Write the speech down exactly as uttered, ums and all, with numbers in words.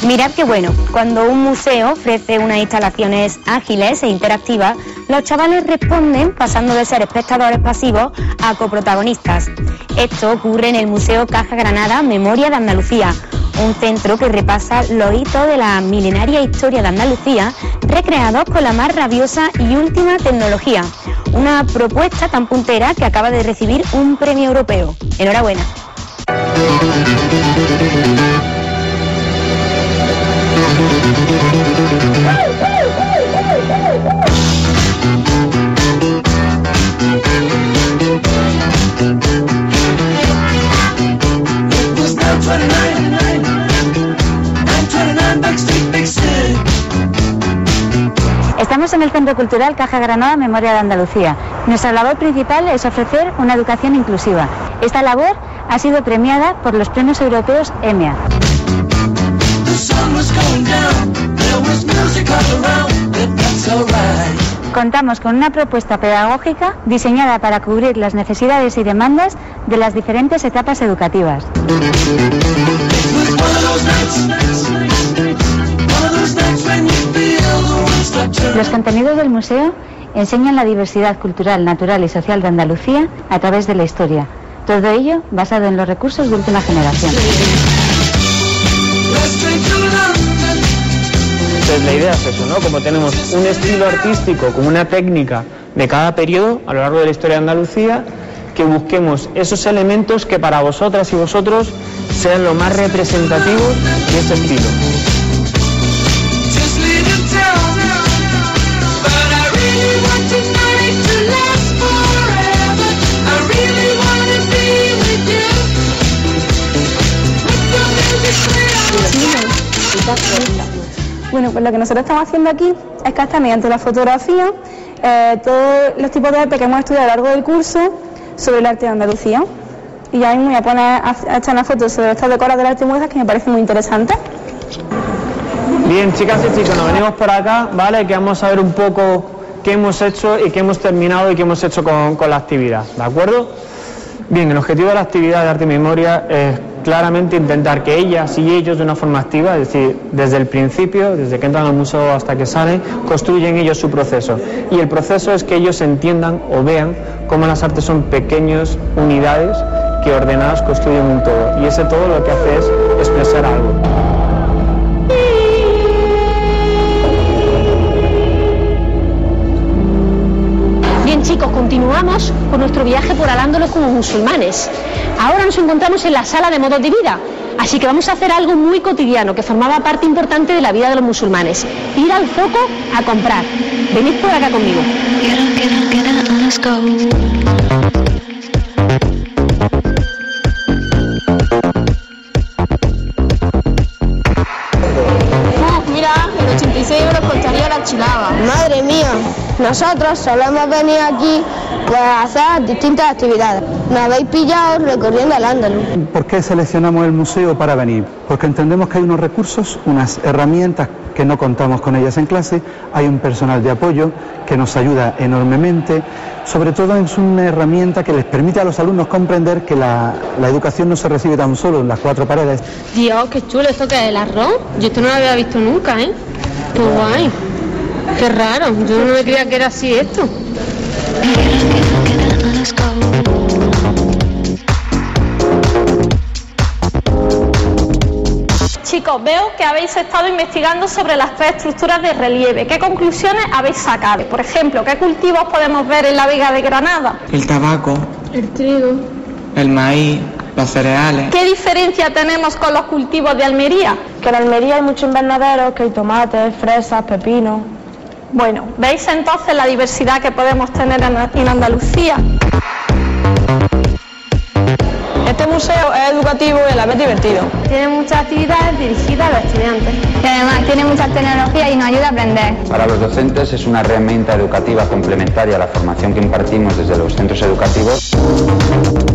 Mirad qué bueno, cuando un museo ofrece unas instalaciones ágiles e interactivas, los chavales responden pasando de ser espectadores pasivos a coprotagonistas. Esto ocurre en el Museo Caja Granada Memoria de Andalucía, un centro que repasa los hitos de la milenaria historia de Andalucía, recreados con la más rabiosa y última tecnología. Una propuesta tan puntera que acaba de recibir un premio europeo. Enhorabuena. Estamos en el Centro Cultural Caja Granada Memoria de Andalucía. Nuestra labor principal es ofrecer una educación inclusiva. Esta labor ha sido premiada por los premios europeos E M E A. Contamos con una propuesta pedagógica diseñada para cubrir las necesidades y demandas de las diferentes etapas educativas. Los contenidos del museo enseñan la diversidad cultural, natural y social de Andalucía a través de la historia. Todo ello basado en los recursos de última generación. Entonces la idea es eso, ¿no? Como tenemos un estilo artístico, como una técnica de cada periodo a lo largo de la historia de Andalucía, que busquemos esos elementos que para vosotras y vosotros sean lo más representativos de ese estilo. Bueno, pues lo que nosotros estamos haciendo aquí es captar mediante la fotografía eh, todos los tipos de arte que hemos estudiado a lo largo del curso sobre el arte de Andalucía. Y ya mismo voy a poner a, a echar una foto sobre estas decoras del arte muestras que me parece muy interesante. Bien, chicas y chicos, nos venimos por acá, ¿vale? Que vamos a ver un poco qué hemos hecho y qué hemos terminado y qué hemos hecho con, con la actividad, ¿de acuerdo? Bien, el objetivo de la actividad de arte y memoria es claramente intentar que ellas y ellos de una forma activa, es decir, desde el principio, desde que entran al museo hasta que salen, construyen ellos su proceso. Y el proceso es que ellos entiendan o vean cómo las artes son pequeñas unidades que ordenadas construyen un todo. Y ese todo lo que hace es expresar algo. Chicos, continuamos con nuestro viaje por Al-Ándalus como musulmanes. Ahora nos encontramos en la sala de modos de vida, así que vamos a hacer algo muy cotidiano que formaba parte importante de la vida de los musulmanes: ir al zoco a comprar. Venid por acá conmigo. Uh, mira, en ochenta y seis euros costaría la chilaba. Madre mía. Nosotros solemos venir aquí pues, a hacer distintas actividades. Nos habéis pillado recorriendo Al-Ándalus. ¿Por qué seleccionamos el museo para venir? Porque entendemos que hay unos recursos, unas herramientas que no contamos con ellas en clase, hay un personal de apoyo que nos ayuda enormemente, sobre todo es una herramienta que les permite a los alumnos comprender que la, la educación no se recibe tan solo en las cuatro paredes. Dios, qué chulo, ¿esto qué es? ¿El arroz? Yo esto no lo había visto nunca, ¿eh? Qué guay. Qué raro, yo no me creía que era así esto. Chicos, veo que habéis estado investigando sobre las tres estructuras de relieve. ¿Qué conclusiones habéis sacado? Por ejemplo, ¿qué cultivos podemos ver en la Vega de Granada? El tabaco, el trigo, el maíz, los cereales. ¿Qué diferencia tenemos con los cultivos de Almería? Que en Almería hay muchos invernaderos, que hay tomates, fresas, pepinos. Bueno, ¿veis entonces la diversidad que podemos tener en Andalucía? Este museo es educativo y a la vez divertido. Tiene muchas actividades dirigidas a los estudiantes. Y además tiene muchas tecnologías y nos ayuda a aprender. Para los docentes es una herramienta educativa complementaria a la formación que impartimos desde los centros educativos.